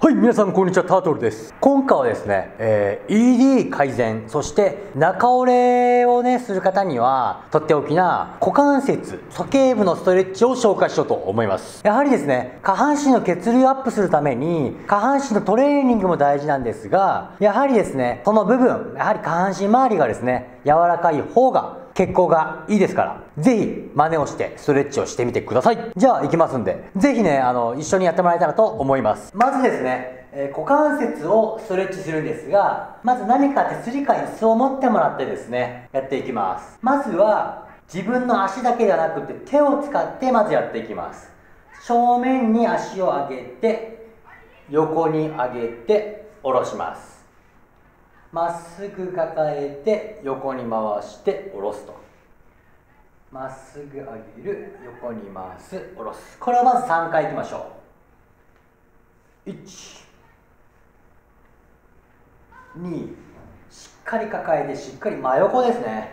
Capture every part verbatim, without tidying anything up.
はい、皆さんこんにちは、タートルです。今回はですね、えー、イーディー 改善、そして中折れをね、する方には、とっておきな股関節、鼠径部のストレッチを紹介しようと思います。やはりですね、下半身の血流アップするために、下半身のトレーニングも大事なんですが、やはりですね、その部分、やはり下半身周りがですね、柔らかい方が、血行がいいですから、ぜひ真似をしてストレッチをしてみてください。じゃあ行きますんで、ぜひね、あの、一緒にやってもらえたらと思います。まずですね、えー、股関節をストレッチするんですが、まず何か手すりか椅子を持ってもらってですね、やっていきます。まずは、自分の足だけではなくて手を使ってまずやっていきます。正面に足を上げて、横に上げて、下ろします。まっすぐ抱えて横に回して下ろすと。まっすぐ上げる、横に回す、下ろす。これをまずさんかいいきましょう。いち、に、しっかり抱えてしっかり真横ですね。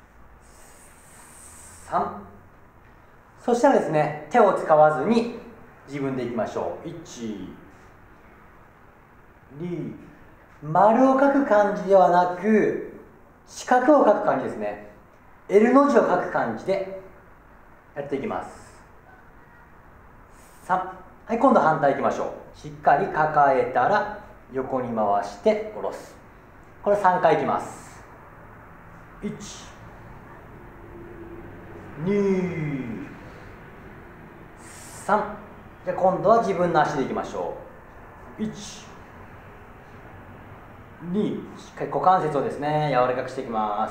さん、そしたらですね、手を使わずに自分でいきましょう。いち、に、丸を書く感じではなく四角を書く感じですね。 エル の字を書く感じでやっていきます。さん、はい、今度反対いきましょう。しっかり抱えたら横に回して下ろす。これさんかいいきます。いち、に、さん。じゃあ今度は自分の足でいきましょう。いち、に、しっかり股関節をですね、柔らかくしていきます。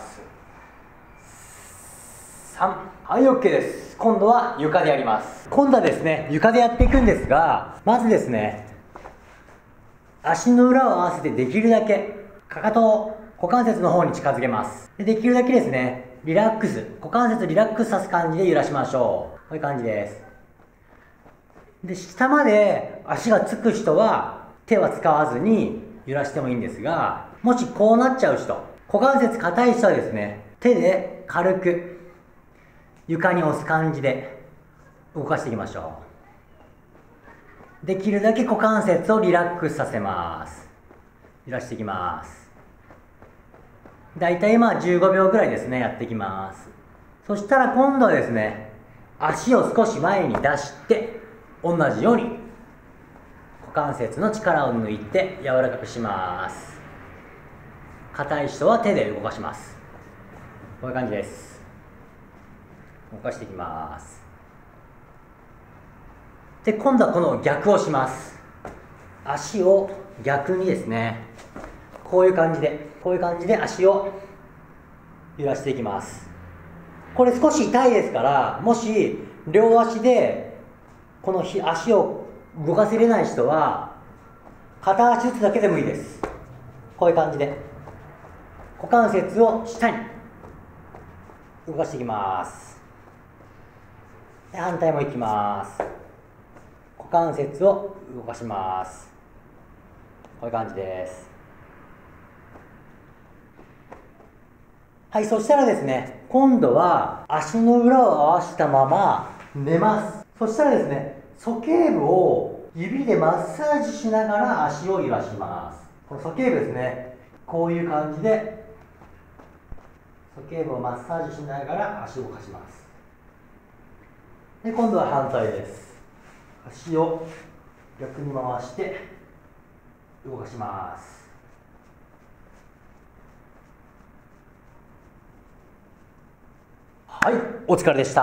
さん、はい、 OK です。今度は床でやります。今度はですね、床でやっていくんですが、まずですね、足の裏を合わせてできるだけかかとを股関節の方に近づけます。で、できるだけですね、リラックス、股関節をリラックスさす感じで揺らしましょう。こういう感じです。で、下まで足がつく人は手は使わずに揺らしてもいいんですが、もしこうなっちゃう人、股関節硬い人はですね、手で軽く床に押す感じで動かしていきましょう。できるだけ股関節をリラックスさせます。揺らしていきます。だいたい今じゅうごびょうぐらいですね、やっていきます。そしたら今度はですね、足を少し前に出して同じように股関節の力を抜いて柔らかくします。硬い人は手で動かします。こういう感じです。動かしていきます。で、今度はこの逆をします。足を逆にですね、こういう感じでこういう感じで足を揺らしていきます。これ少し痛いですから、もし両足でこの足を動かせれない人は片足ずつだけでもいいです。こういう感じで股関節を下に動かしていきます。で、反対もいきます。股関節を動かします。こういう感じです。はい、そしたらですね、今度は足の裏を合わせたまま寝ます。そしたらですね、鼠径部を指でマッサージしながら足を揺らします。この鼠径部ですね、こういう感じで鼠径部をマッサージしながら足を動かします。で、今度は反対です。足を逆に回して動かします。はい、お疲れでした。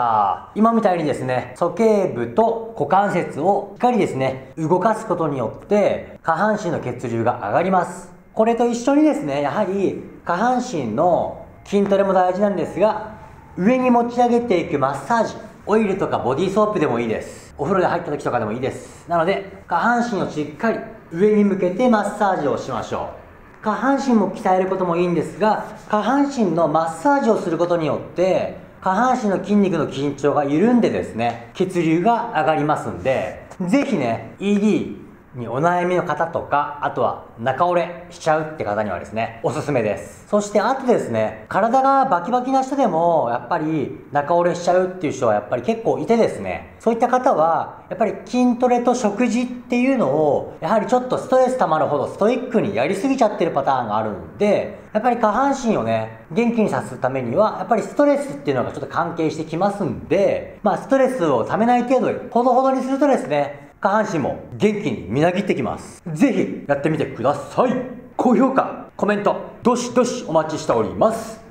今みたいにですね、鼠径部と股関節をしっかりですね、動かすことによって下半身の血流が上がります。これと一緒にですね、やはり下半身の筋トレも大事なんですが、上に持ち上げていくマッサージ、オイルとかボディーソープでもいいです。お風呂で入った時とかでもいいです。なので、下半身をしっかり上に向けてマッサージをしましょう。下半身も鍛えることもいいんですが、下半身のマッサージをすることによって下半身の筋肉の緊張が緩んでですね、血流が上がりますんで、ぜひね、イーディーにお悩みの方とか、あとは中折れしちゃうって方にはですね、おすすめです。そしてあとですね、体がバキバキな人でもやっぱり中折れしちゃうっていう人はやっぱり結構いてですね、そういった方はやっぱり筋トレと食事っていうのをやはりちょっとストレス溜まるほどストイックにやりすぎちゃってるパターンがあるんで、やっぱり下半身をね元気にさせるためにはやっぱりストレスっていうのがちょっと関係してきますんで、まあストレスを溜めない程度にほどほどにするとですね、下半身も元気にみなぎってきます。ぜひやってみてください。高評価、コメントどしどしお待ちしております。